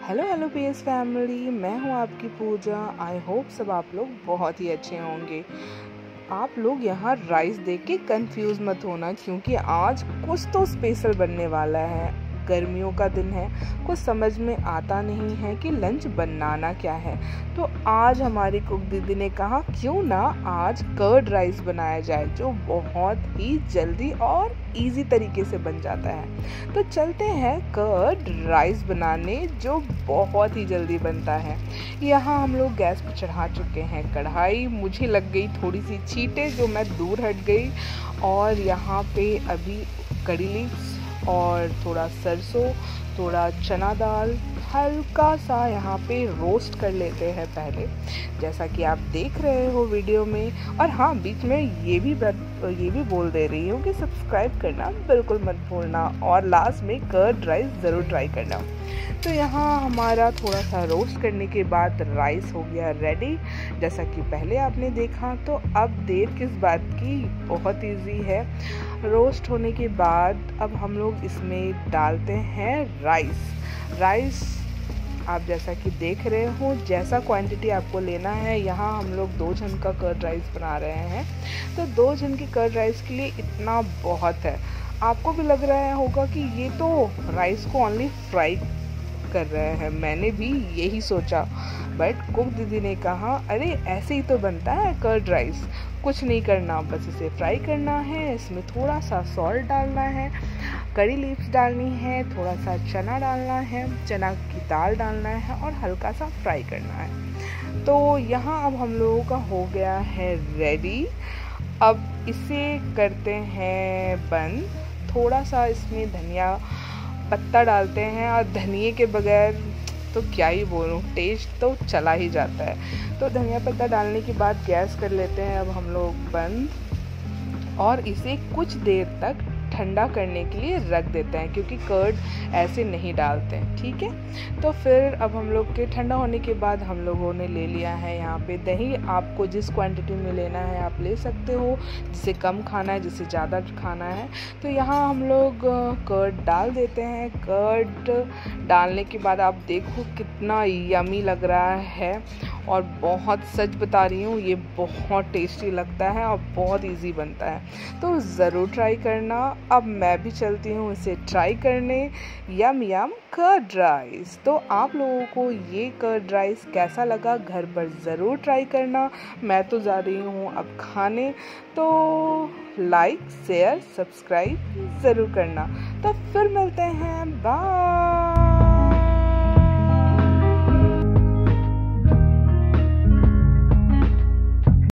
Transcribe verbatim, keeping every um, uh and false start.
Hello hello P S family, मैं हूं आपकी पूजा। आई होप सब आप लोग बहुत ही अच्छे होंगे। आप लोग यहाँ राइस देख के कंफ्यूज मत होना, क्योंकि आज कुछ तो स्पेशल बनने वाला है। गर्मियों का दिन है, कुछ समझ में आता नहीं है कि लंच बनाना क्या है। तो आज हमारी कुक दीदी ने कहा क्यों ना आज कर्ड राइस बनाया जाए, जो बहुत ही जल्दी और इजी तरीके से बन जाता है। तो चलते हैं कर्ड राइस बनाने, जो बहुत ही जल्दी बनता है। यहाँ हम लोग गैस पर चढ़ा चुके हैं कढ़ाई। मुझे लग गई थोड़ी सी छींटे, जो मैं दूर हट गई। और यहाँ पे अभी कड़ी लीव्स और थोड़ा सरसों, थोड़ा चना दाल हल्का सा यहाँ पे रोस्ट कर लेते हैं पहले, जैसा कि आप देख रहे हो वीडियो में। और हाँ, बीच में ये भी ये भी बोल दे रही हूँ कि सब्सक्राइब करना बिल्कुल मत भूलना, और लास्ट में कर्ड राइस ज़रूर ट्राई करना। तो यहाँ हमारा थोड़ा सा रोस्ट करने के बाद राइस हो गया रेडी, जैसा कि पहले आपने देखा। तो अब देर किस बात की, बहुत इजी है। रोस्ट होने के बाद अब हम लोग इसमें डालते हैं राइस। राइस आप जैसा कि देख रहे हो, जैसा क्वांटिटी आपको लेना है। यहाँ हम लोग दो जन का कर्ड राइस बना रहे हैं, तो दो जन की कर्ड राइस के लिए इतना बहुत है। आपको भी लग रहा होगा कि ये तो राइस को ओनली फ्राई कर रहे हैं, मैंने भी यही सोचा। बट कुक दीदी ने कहा अरे ऐसे ही तो बनता है कर्ड राइस, कुछ नहीं करना, बस इसे फ्राई करना है। इसमें थोड़ा सा सॉल्ट डालना है, करी लीव्स डालनी है, थोड़ा सा चना डालना है, चना की दाल डालना है और हल्का सा फ्राई करना है। तो यहाँ अब हम लोगों का हो गया है रेडी। अब इसे करते हैं बंद। थोड़ा सा इसमें धनिया पत्ता डालते हैं, और धनिए के बगैर तो क्या ही बोलूं, टेस्ट तो चला ही जाता है। तो धनिया पत्ता डालने के बाद गैस कर लेते हैं अब हम लोग बंद, और इसे कुछ देर तक ठंडा करने के लिए रख देते हैं, क्योंकि कर्ड ऐसे नहीं डालते हैं, ठीक है। तो फिर अब हम लोग के ठंडा होने के बाद हम लोगों ने ले लिया है यहाँ पे दही। आपको जिस क्वांटिटी में लेना है आप ले सकते हो, जिसे कम खाना है, जिसे ज़्यादा खाना है। तो यहाँ हम लोग कर्ड डाल देते हैं। कर्ड डालने के बाद आप देखो कितना यमी लग रहा है, और बहुत, सच बता रही हूँ, ये बहुत टेस्टी लगता है और बहुत इजी बनता है। तो ज़रूर ट्राई करना। अब मैं भी चलती हूँ इसे ट्राई करने। Yum yum curd rice. तो आप लोगों को ये कर्ड राइस कैसा लगा, घर पर ज़रूर ट्राई करना। मैं तो जा रही हूँ अब खाने, तो लाइक शेयर सब्सक्राइब ज़रूर करना। तो फिर मिलते हैं, बाय।